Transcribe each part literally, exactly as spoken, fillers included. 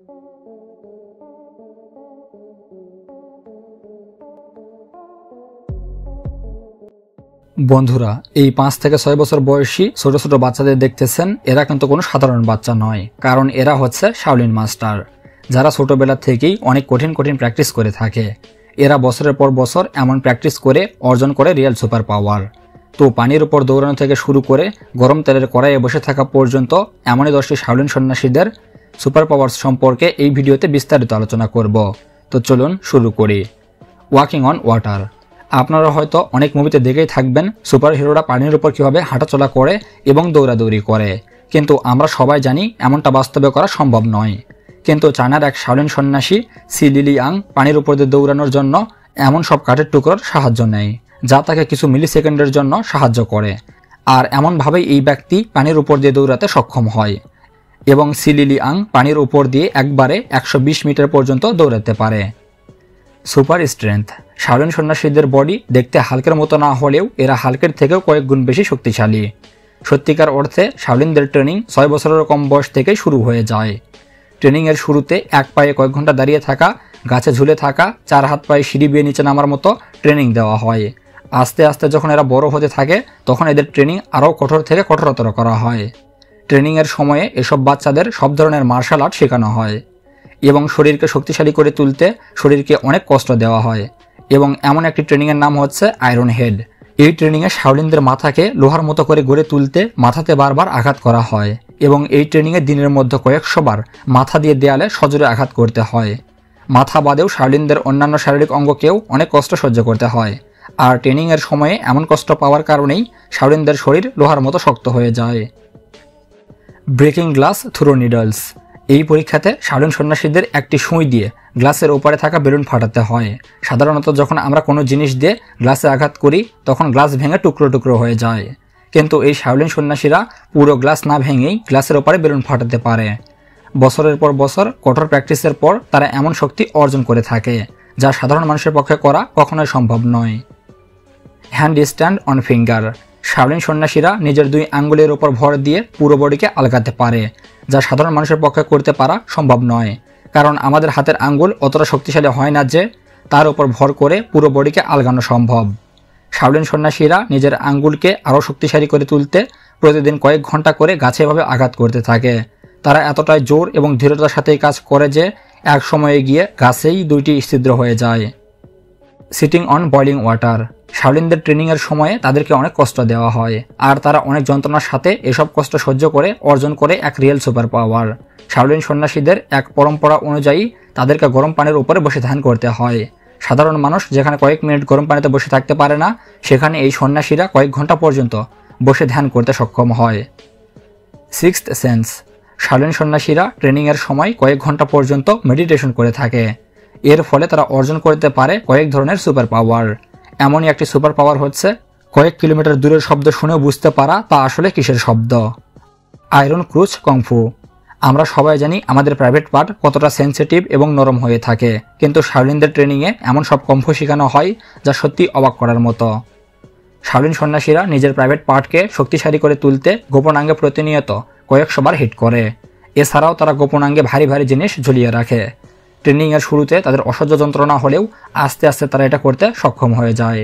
বন্ধুরা, এই পাঁচ থেকে ছয় বছর বয়সী ছোট ছোট বাচ্চাদের দেখতেছেন, এরা কিন্তু কোনো সাধারণ বাচ্চা নয়, কারণ এরা হচ্ছে শাওলিন মাস্টার, যারা ছোটবেলা থেকেই অনেক কঠিন কঠিন প্র্যাকটিস করে থাকে। এরা বছরের পর বছর এমন প্র্যাকটিস করে অর্জন করে রিয়েল সুপার পাওয়ার। তো পানির উপর দৌড়ানো থেকে শুরু করে গরম তেলের কড়াইয়ে বসে থাকা পর্যন্ত এমনই দশটি শাওলিন সন্ন্যাসীদের সুপার পাওয়ার সম্পর্কে এই ভিডিওতে বিস্তারিত আলোচনা করব। তো চলুন শুরু করি। Walking on water. আপনারা হয়তো অনেক মুভিতে দেখেই থাকবেন সুপার হিরোরা পানির উপর কীভাবে হাঁটাচলা করে এবং দৌড়াদৌড়ি করে, কিন্তু আমরা সবাই জানি এমনটা বাস্তবে করা সম্ভব নয়। কিন্তু চায়নার এক শাওলিন সন্ন্যাসী সি লিলিয়াং পানির উপর দিয়ে দৌড়ানোর জন্য এমন সব কাঠের টুকরোর সাহায্য নেয় যা তাকে কিছু মিলি সেকেন্ডের জন্য সাহায্য করে, আর এমনভাবেই এই ব্যক্তি পানির উপর দিয়ে দৌড়াতে সক্ষম হয় এবং সি লিলিয়াং পানির উপর দিয়ে একবারে একশো বিশ মিটার পর্যন্ত দৌড়াতে পারে। Super strength. শাওলিন সন্ন্যাসীদের বডি দেখতে হালকের মতো না হলেও এরা হালকের থেকেও কয়েক গুণ বেশি শক্তিশালী। সত্যিকার অর্থে শাওলিনদের ট্রেনিং ছয় বছরের কম বয়স থেকেই শুরু হয়ে যায়। ট্রেনিংয়ের শুরুতে এক পায়ে কয়েক ঘন্টা দাঁড়িয়ে থাকা, গাছে ঝুলে থাকা, চার হাত পায়ে সিঁড়ি বেয়ে নিচে নামার মতো ট্রেনিং দেওয়া হয়। আস্তে আস্তে যখন এরা বড় হতে থাকে তখন এদের ট্রেনিং আরও কঠোর থেকে কঠোরতর করা হয়। ট্রেনিংয়ের সময়ে এসব বাচ্চাদের সব ধরনের মার্শাল আর্ট শেখানো হয় এবং শরীরকে শক্তিশালী করে তুলতে শরীরকে অনেক কষ্ট দেওয়া হয়। এবং এমন একটি ট্রেনিংয়ের নাম হচ্ছে আয়রন হেড। এই ট্রেনিংয়ে শাওলিনদের মাথাকে লোহার মতো করে গড়ে তুলতে মাথাতে বারবার আঘাত করা হয় এবং এই ট্রেনিংয়ে দিনের মধ্যে কয়েকশো বার মাথা দিয়ে দেয়ালে সজোরে আঘাত করতে হয়। মাথা বাদেও শাওলিনদের অন্যান্য শারীরিক অঙ্গকেও অনেক কষ্ট সহ্য করতে হয়, আর ট্রেনিংয়ের সময়ে এমন কষ্ট পাওয়ার কারণেই শাওলিনদের শরীর লোহার মতো শক্ত হয়ে যায়। Breaking glass through needles. এই পরীক্ষাতে শাওলিন সন্ন্যাসীদের একটি সুই দিয়ে গ্লাসের ওপরে থাকা বেলুন ফাটাতে হয়। সাধারণত যখন আমরা কোনো জিনিস দিয়ে গ্লাসে আঘাত করি তখন গ্লাস ভেঙে টুকরো টুকরো হয়ে যায়, কিন্তু এই শাওলিন সন্ন্যাসীরা পুরো গ্লাস না ভেঙেই গ্লাসের ওপরে বেলুন ফাটাতে পারে। বছরের পর বছর কঠোর প্র্যাকটিসের পর তারা এমন শক্তি অর্জন করে থাকে যা সাধারণ মানুষের পক্ষে করা কখনোই সম্ভব নয়। Handstand on finger. Shaolin সন্ন্যাসীরা নিজের দুই আঙ্গুলের উপর ভর দিয়ে পুরো বডিকে আলগাতে পারে, যা সাধারণ মানুষের পক্ষে করতে পারা সম্ভব নয়, কারণ আমাদের হাতের আঙ্গুল অতটা শক্তিশালী হয় না যে তার উপর ভর করে পুরো বডিকে আলগানো সম্ভব। শাওলিন সন্ন্যাসীরা নিজের আঙ্গুলকে আরও শক্তিশালী করে তুলতে প্রতিদিন কয়েক ঘন্টা করে গাছে এভাবে আঘাত করতে থাকে। তারা এতটাই জোর এবং দৃঢ়তার সাথেই কাজ করে যে এক সময়ে গিয়ে গাছেই দুইটি ছিদ্র হয়ে যায়। Sitting on boiling water. শাওলিনদের ট্রেনিংয়ের সময়ে তাদেরকে অনেক কষ্ট দেওয়া হয়, আর তারা অনেক যন্ত্রণার সাথে এসব কষ্ট সহ্য করে অর্জন করে এক রিয়েল সুপার পাওয়ার। শাওলিন সন্ন্যাসীদের এক পরম্পরা অনুযায়ী তাদেরকে গরম পানির উপরে বসে ধ্যান করতে হয়। সাধারণ মানুষ যেখানে কয়েক মিনিট গরম পানিতে বসে থাকতে পারে না, সেখানে এই সন্ন্যাসীরা কয়েক ঘন্টা পর্যন্ত বসে ধ্যান করতে সক্ষম হয়। Sixth sense. শাওলিন সন্ন্যাসীরা ট্রেনিংয়ের সময় কয়েক ঘন্টা পর্যন্ত মেডিটেশন করে থাকে। এর ফলে তারা অর্জন করতে পারে কয়েক ধরনের সুপার পাওয়ার। এমনই একটি সুপার পাওয়ার হচ্ছে কয়েক কিলোমিটার দূরের শব্দ শুনেও বুঝতে পারা তা আসলে কিসের শব্দ। Iron crotch kung fu. আমরা সবাই জানি আমাদের প্রাইভেট পার্ট কতটা সেন্সিটিভ এবং নরম হয়ে থাকে, কিন্তু শাওলিনদের ট্রেনিংয়ে এমন সব কংফু শেখানো হয় যা সত্যি অবাক করার মতো। শাওলিন সন্ন্যাসীরা নিজের প্রাইভেট পার্টকে শক্তিশালী করে তুলতে গোপনাঙ্গে প্রতিনিয়ত কয়েকশো বার হিট করে। এছাড়াও তারা গোপনাঙ্গে ভারী ভারী জিনিস ঝুলিয়ে রাখে। ট্রেনিংয়ের শুরুতে তাদের অসহ্য যন্ত্রণা হলেও আস্তে আস্তে তারা এটা করতে সক্ষম হয়ে যায়।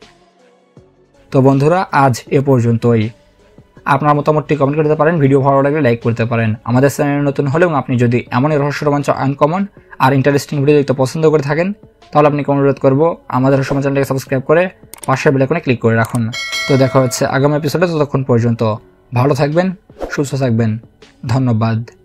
তো বন্ধুরা, আজ এ পর্যন্তই। আপনার মতামতটি কমেন্ট করতে পারেন, ভিডিও ভালো লাগলে লাইক করতে পারেন। আমাদের চ্যানেলে নতুন হলেও আপনি যদি এমনই রহস্য রোমাঞ্চ আনকমন আর ইন্টারেস্টিং ভিডিও দেখতে পছন্দ করে থাকেন তাহলে আপনি অনুরোধ করবো আমাদের রহস্য চ্যানেলটাকে সাবস্ক্রাইব করে পাশের বেল আইকনে ক্লিক করে রাখুন। তো দেখা হচ্ছে আগামী এপিসোডে। ততক্ষণ পর্যন্ত ভালো থাকবেন, সুস্থ থাকবেন। ধন্যবাদ।